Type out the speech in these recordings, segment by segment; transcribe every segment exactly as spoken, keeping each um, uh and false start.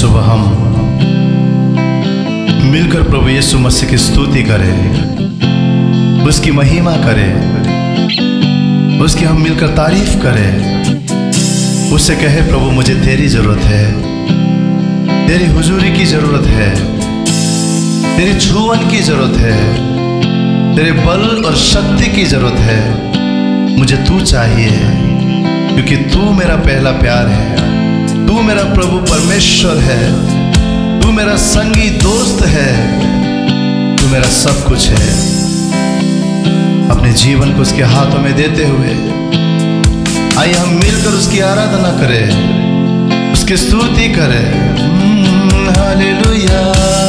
सुबह हम मिलकर प्रभु यीशु मसीह की स्तुति करें, उसकी महिमा करें, उसकी हम मिलकर तारीफ करें, उससे कहे प्रभु मुझे तेरी जरूरत है, तेरी हुजूरी की जरूरत है, तेरी छुवन की जरूरत है, तेरे बल और शक्ति की जरूरत है। मुझे तू चाहिए क्योंकि तू मेरा पहला प्यार है, तू मेरा प्रभु परमेश्वर है, तू मेरा संगी दोस्त है, तू मेरा सब कुछ है। अपने जीवन को उसके हाथों में देते हुए आइए हम मिलकर उसकी आराधना करें, उसकी स्तुति करें। हालेलुया,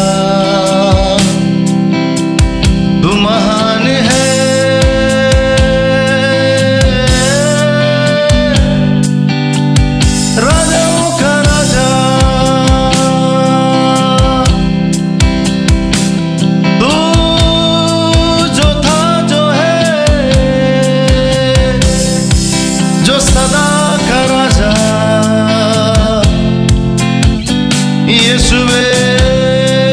तू महान है, राजाओं का राजा, तू जो था जो है, जो सदा का राजा, यीशुवे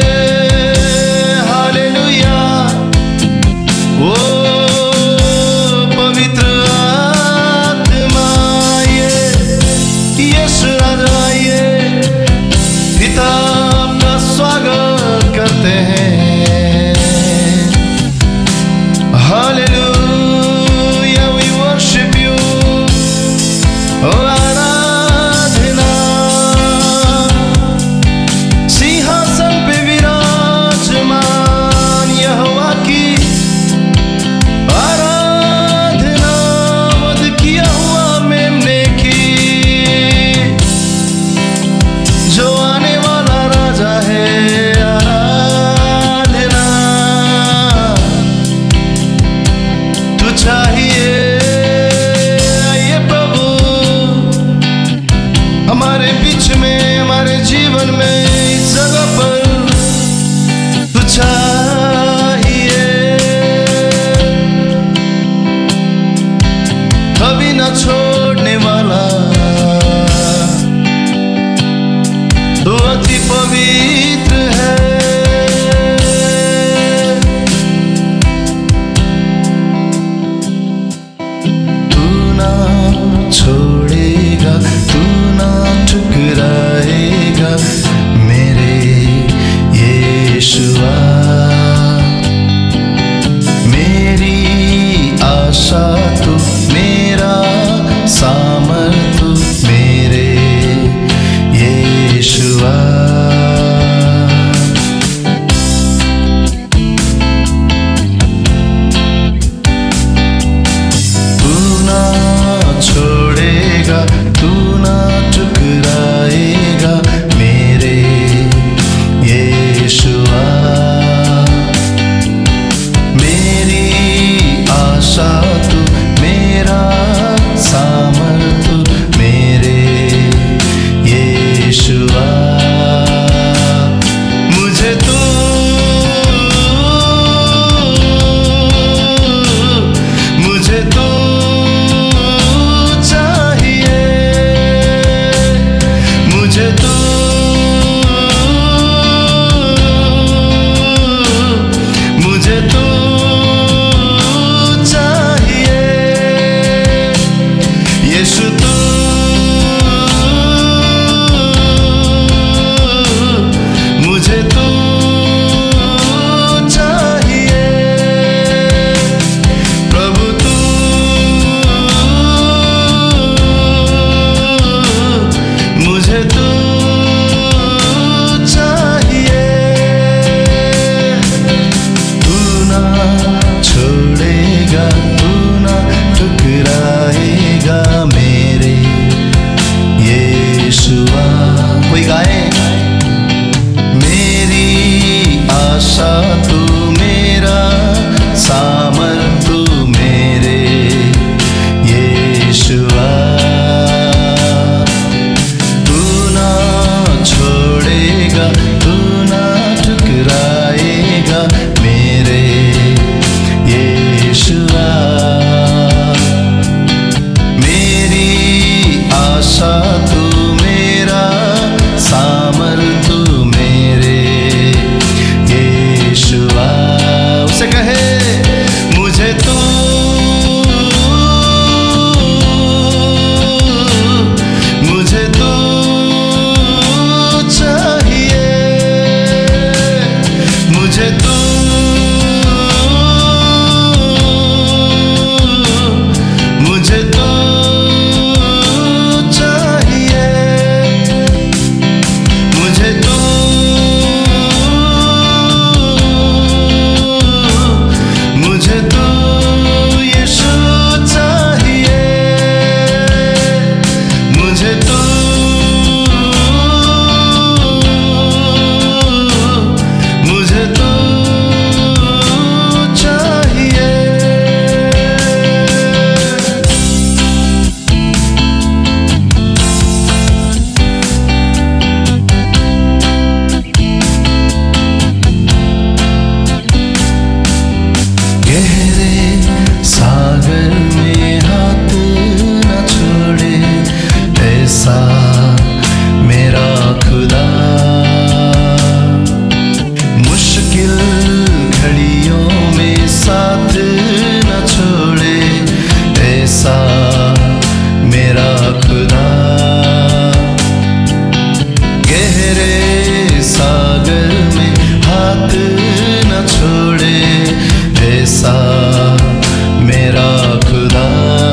मेरा खुदा,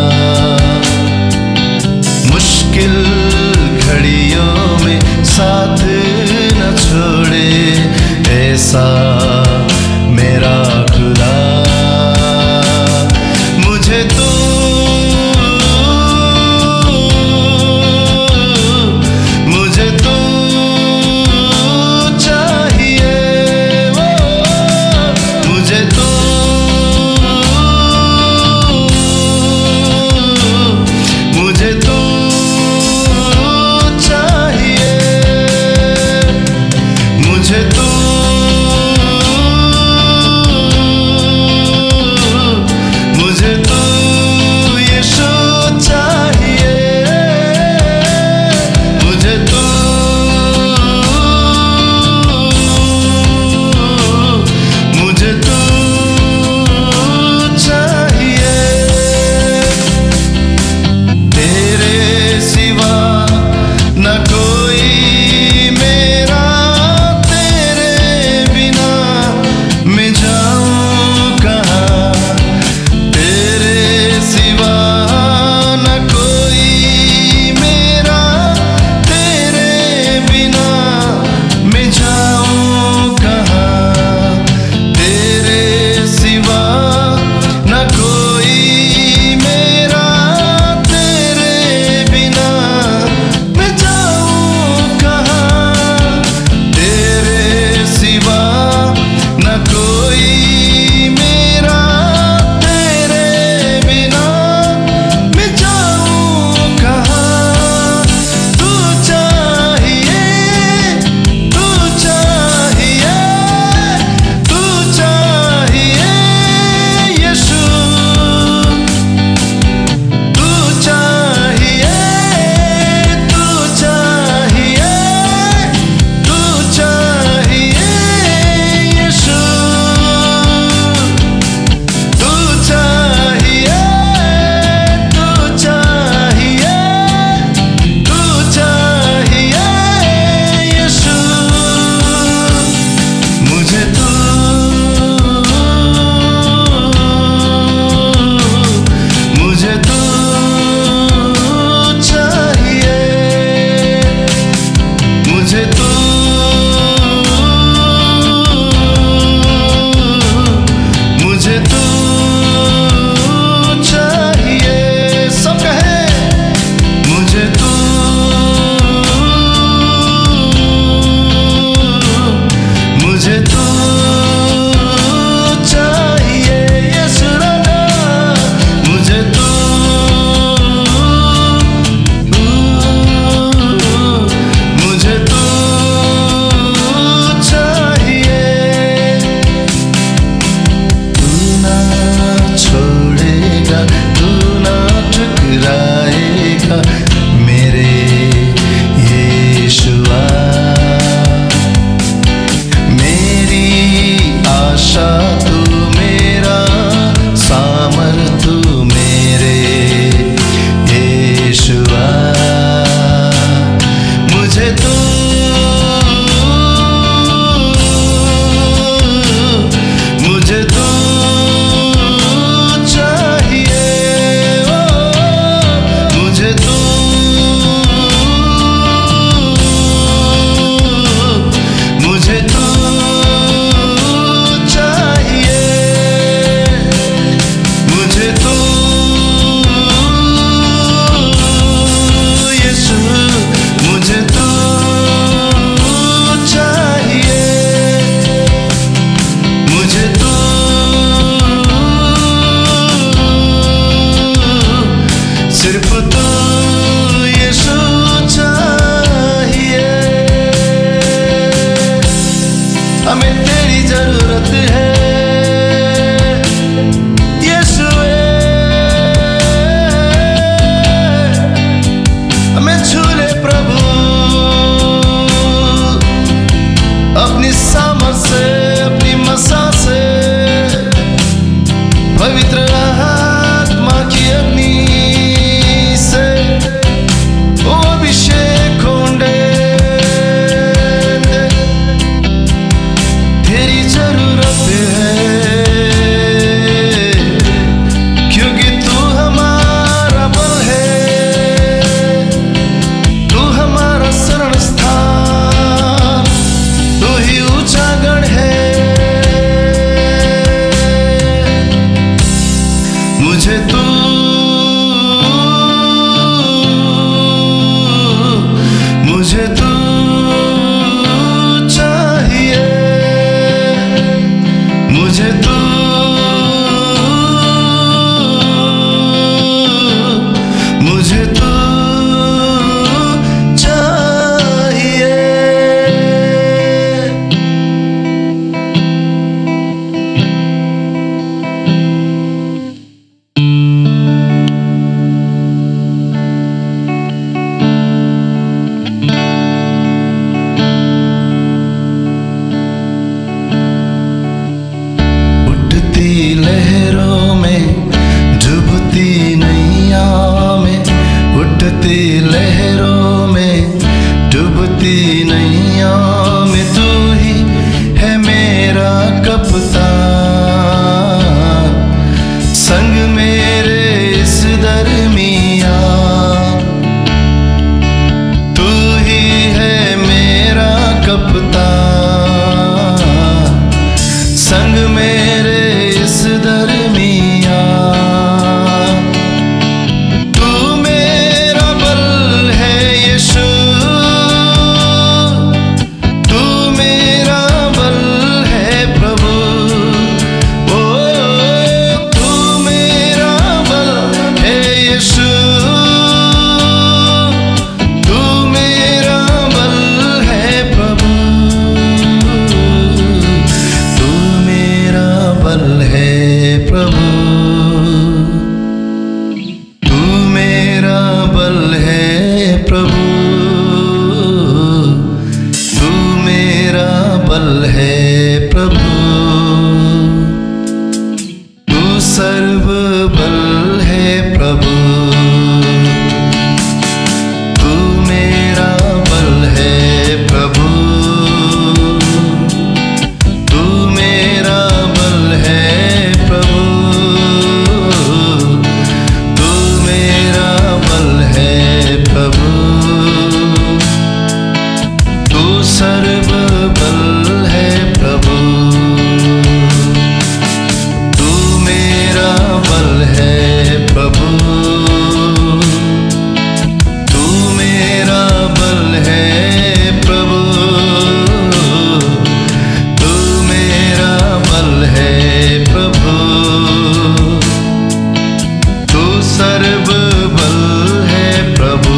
मुश्किल घड़ियों में साथ न छोड़े ऐसा मेरा खुदा। मुझे तो मुझे तो चाहिए, वो मुझे तो मुझे तो चाहिए, मुझे तो मुझे तो यीशु चाहिए, मुझे तो मुझे तो चाहिए। तेरे सिवा न कोई मेरा, तेरे बिना मैं जाऊं कहाँ। तेरे सिवा न कोई मेरा, तेरे बिना मैं जाऊं कहाँ। तेरे सिवा न कोई मेरा, तेरे बिना मैं जाऊं कहाँ। तेरे सिवा न कोई मेरा, तेरे बिना मैं जाऊं कहाँ। तू चाहिए, तू चाहिए, तू चाहिए यीशु, तू चाहिए, तू चाहिए, तू चाहिए यीशु, तू चाहिए, तू चाहिए, तू चाहिए यीशु। मुझे तो मुझे तो चाहिए, मुझे तो मुझे तो चाहिए। सब कहे मुझे तो मुझे तो चाहिए यीशु राजा, मुझे तो मुझे तो चाहिए। तू ना छोड़ेगा, तू ना ठुकराएगा मेरे यीशुआ। मेरी आशा तू, मेरा सामर्थ तू मेरे यीशुआ। मुझे तो मुझे तो चाहिए, ओ मुझे तो मुझे तो चाहिए, मुझे तो यीशु, मुझे तो चाहिए, मुझे तो सिर्फ तो यीशु चाहिए। हमें तेरी जरूरत है यीशुए, हमें छू ले प्रभु अपनी सामर्थ से, अपनी मसा से। पवित्र आत्मा की अग्नि से वो अभिषेक होंडे तेरी जरूरत है। मुझे तू मुझे तू चाहिए, मुझे तू मुझे तू लहरों में डूबती नैया में, उठती लहरों में डूबती नैया में तू ही है मेरा कप्तान, संग मेरे इस दरमिया तू ही है मेरा कप्तान, संग मेरे इस दरमिया तू मेरा बल है यीशु, तू मेरा बल है प्रभु, ओ तू मेरा बल है यीशु, तू मेरा बल है प्रभु, तू मेरा बल है प्रभु, तू मेरा बल है प्रभु, तू मेरा बल है प्रभु, तू सर्व बल है प्रभु, तू मेरा बल है प्रभु, तू मेरा बल है प्रभु, तू मेरा बल है प्रभु, तू सर्व बल है प्रभु, तू मेरा बल है प्रभु, तू मेरा बल है प्रभु, तू मेरा बल है प्रभु, तू सर्व बल है प्रभु।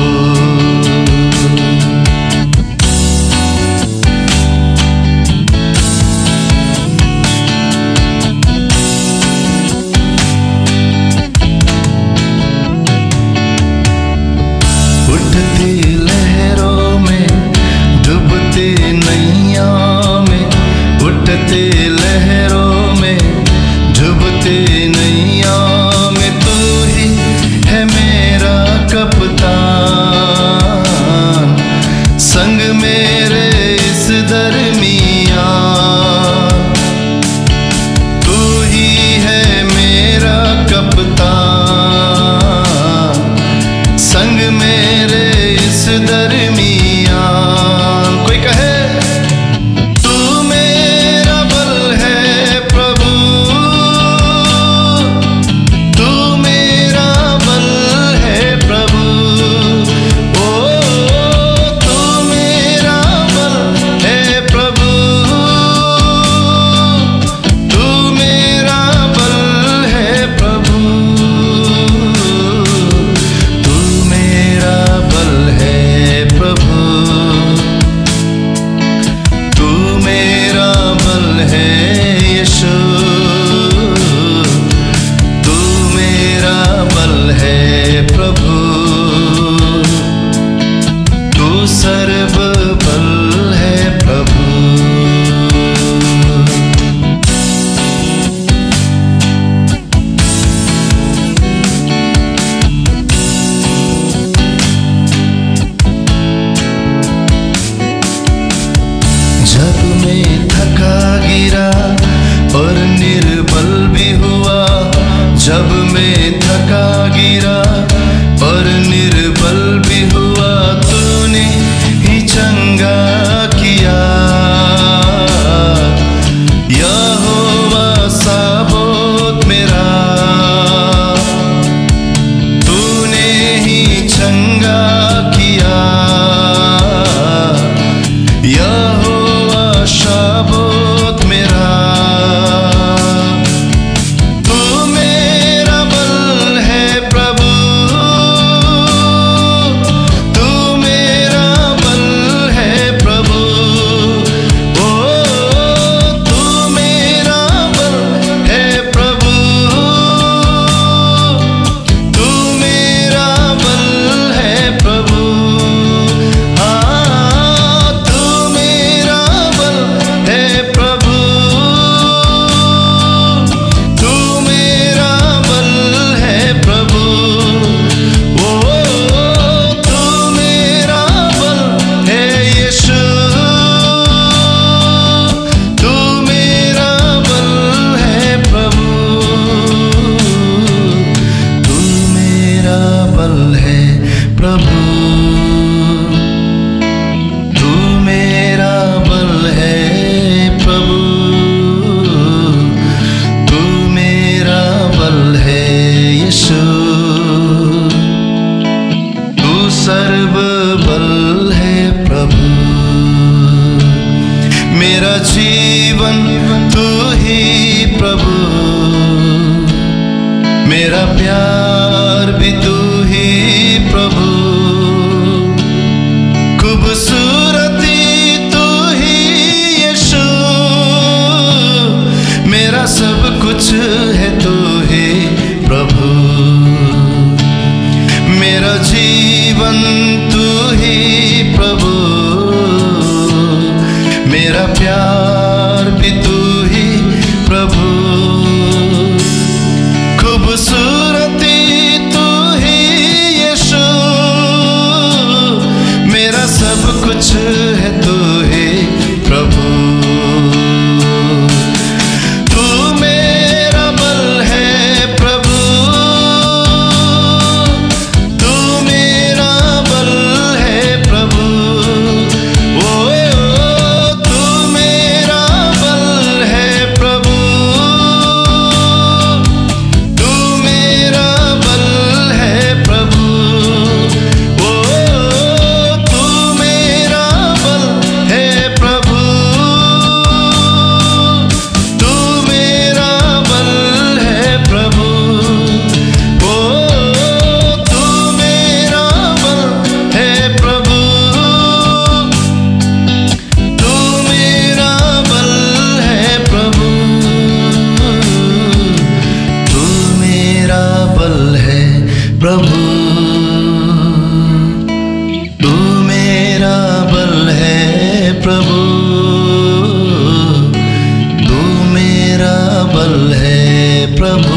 उठती लहरों में डूबती नैया में, उठती लहरों में डूबती नैया में तू ही है मेरा कप्तान, संग मेरे इस दरमिया तू ही है मेरा कप्तान, संग मेरे इस दरमिया कोई कहे तू मेरा बल है प्रभु, तू मेरा बल है प्रभु, ओ तू मेरा बल है प्रभु, तू मेरा बल है प्रभु, तू मेरा बल है प्रभु, तू मेरा बल है यीशु, तू मेरा बल है प्रभु, तू सर्व बल है प्रभु। जब मैं थका गिरा और निर्बल भी हुआ, जब मैं थका गिरा और निर्बल भी हुआ, तूने ही चंगा किया, यहोवा साबोत मेरा प्रभु, मेरा प्यार भी तू ही प्रभु, खूबसूरती तू ही यीशु, मेरा सब कुछ है तू ही प्रभु, मेरा जीवन तू ही प्रभु, मेरा प्यार भी तू ही प्रभु, खूबसूरती तू ही यीशु, मेरा सब कुछ है तू ही प्रभु। प्रभु तू मेरा बल है प्रभु, तू मेरा बल है प्रभु,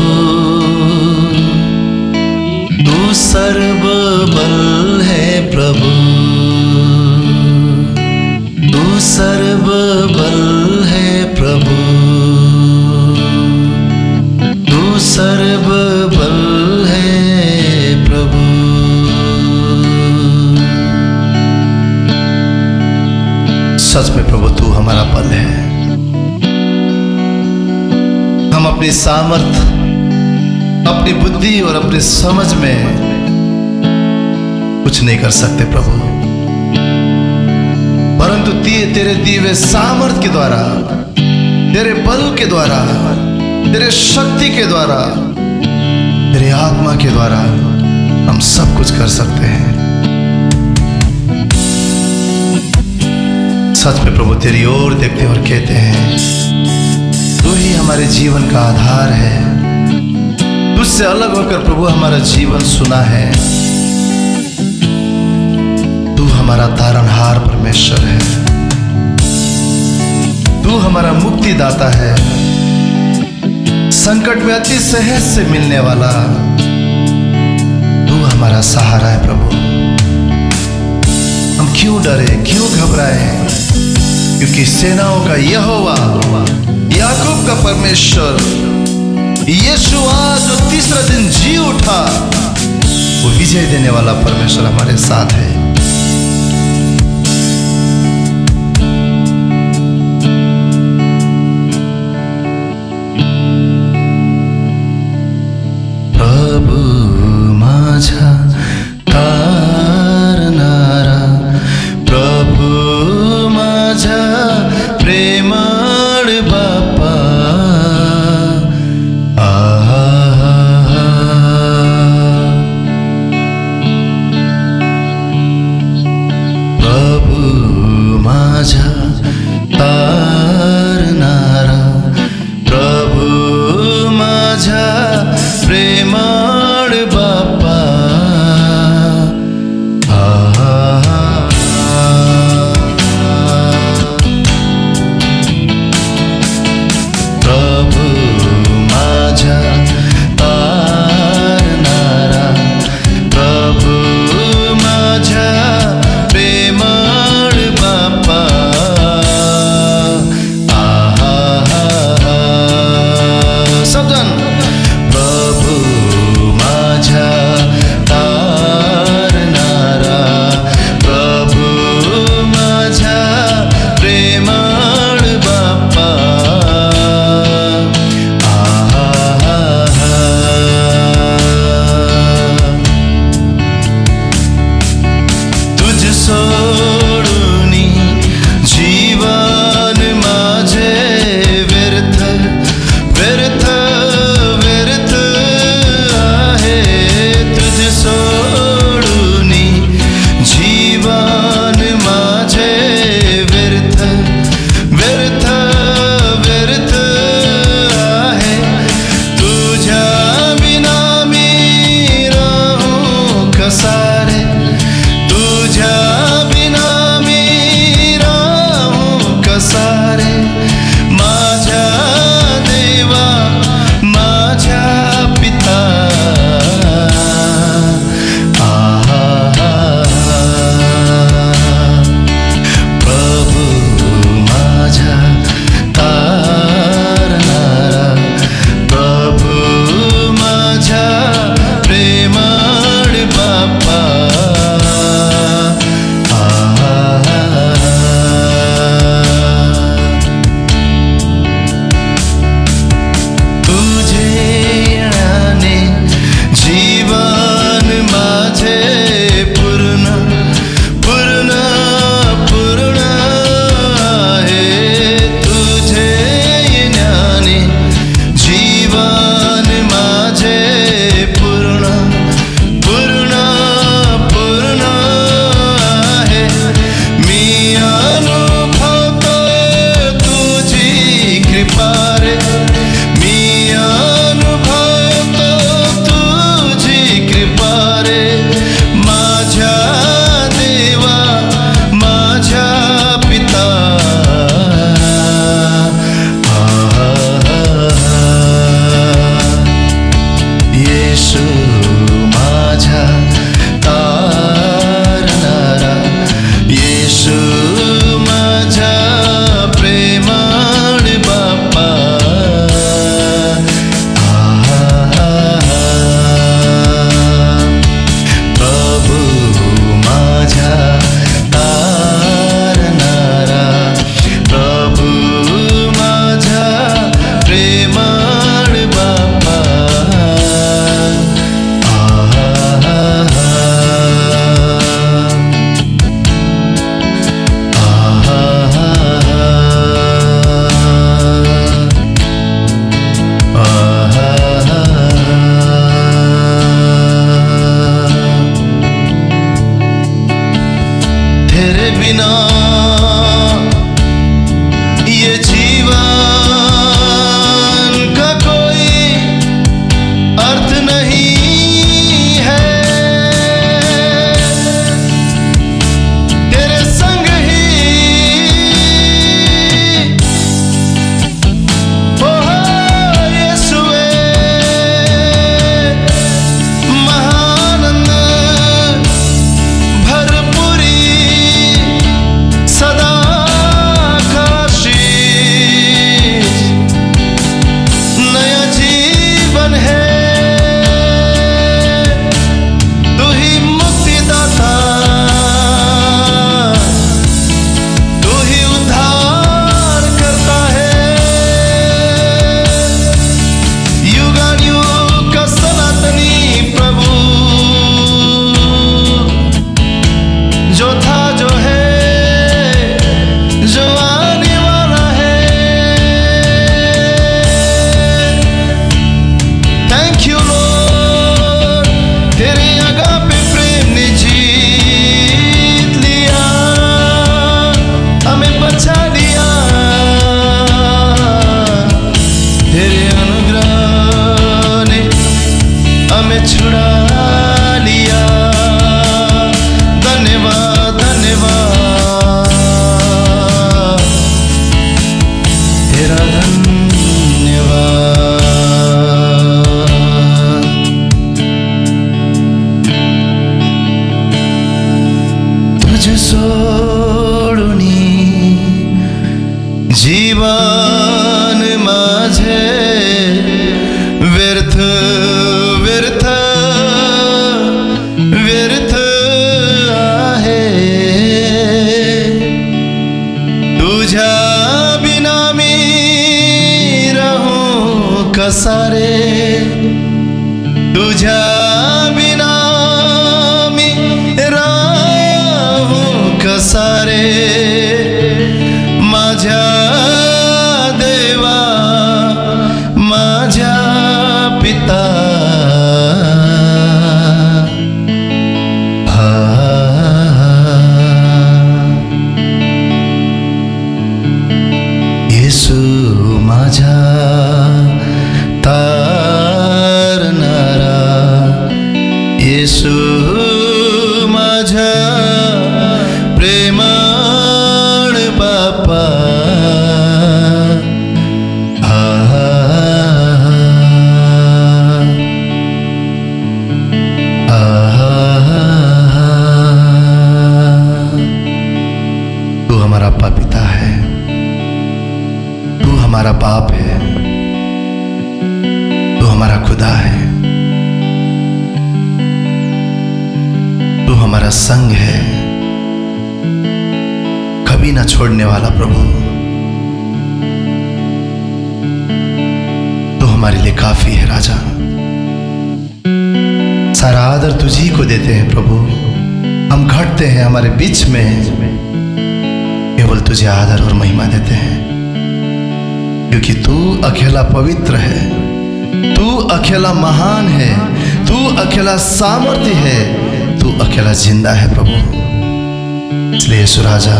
तू सर्व बल है प्रभु, तू सर्व बल है प्रभु, तू सर्व बल है प्रभु। सच में प्रभु तू हमारा बल है। हम अपनी सामर्थ, अपनी बुद्धि और अपनी समझ में कुछ नहीं कर सकते प्रभु, परंतु तेरे दिए हुए सामर्थ के द्वारा, तेरे बल के द्वारा, तेरे शक्ति के द्वारा, तेरे आत्मा के द्वारा हम सब कुछ कर सकते हैं। सच में प्रभु तेरी ओर देखते और कहते हैं तू ही हमारे जीवन का आधार है, तुझसे अलग होकर प्रभु हमारा जीवन सुना है, तू हमारा तारनहार परमेश्वर है, तू हमारा मुक्तिदाता है, संकट में अति सहज से मिलने वाला तू हमारा सहारा है प्रभु। हम क्यों डरे, क्यों घबराए, क्योंकि सेनाओं का यहोवा, याकूब का परमेश्वर, यीशु आज जो तीसरा दिन जी उठा, वो विजय देने वाला परमेश्वर हमारे साथ है। प्रभु माझा तारनारा, प्रभु माझा प्रेमळ बापा, प्रभु माझा तारनारा, प्रभु माझा प्रेमळ बापा, प्रभु माझा तारनारा, प्रभु माझा प्रेमळ बापा, सब जन प्रभु येशू माझा तारणारा, येशू माझा प्रेमाळ बाप्पा, प्रभू माझा तारणारा, प्रभू माझा प्रेमाळ बाप्पा, तेरे बिना ये जीवन का कोई अर्थ नहीं है, तेरे संग ही ओ यीशुए महानंद भरपूरी सदा काशीष नया जीवन है, तू ही मुक्तिदाता, तू ही उद्धार करता है, युगानुयुग का सनातनी प्रभु, जो था जो है जो आने वाला है। थैंक यू लॉर्ड, तेरे अगापे प्रेम ने जीत लिया, हमें बचा लिया, तेरे अनुग्रह ने हमें छुड़ा लिया। धन्यवाद धन्यवाद तेरा धन्यवाद। तुझे सोडूनी जीवन माझे व्यर्थ व्यर्थ व्यर्थ आहे, तुझ्या बिना मी रहूं कसा रे, तुझ्या बिना मी रहूं कसा रे, माझ्या देवा माझ्या पिता, येशू माझा तारणारा, येशू माझा प्रेमाळ बाप्पा, तू हमारा अप्पा पिता है, तू हमारा बाप है, तू हमारा खुदा है, तू हमारा संग है, कभी ना छोड़ने वाला प्रभु, तू हमारे लिए काफी है राजा। सारा आदर तुझी को देते हैं प्रभु, हम घटते हैं हमारे बीच में, केवल तुझे आदर और महिमा देते हैं, क्योंकि तू अकेला पवित्र है, तू अकेला महान है, तू अकेला सामर्थ्य है, तू अकेला जिंदा है प्रभु। इसलिए यीशु राजा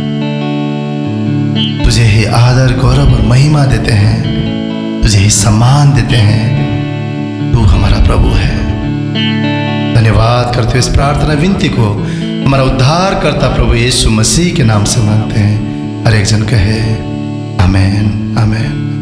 तुझे ही आदर गौरव और महिमा देते हैं, तुझे ही सम्मान देते हैं, तू हमारा प्रभु है। धन्यवाद करते हुए इस प्रार्थना विनती को हमारा उद्धार करता प्रभु यीशु मसीह के नाम से मांगते हैं। हर एक जन कहे आमेन आमेन।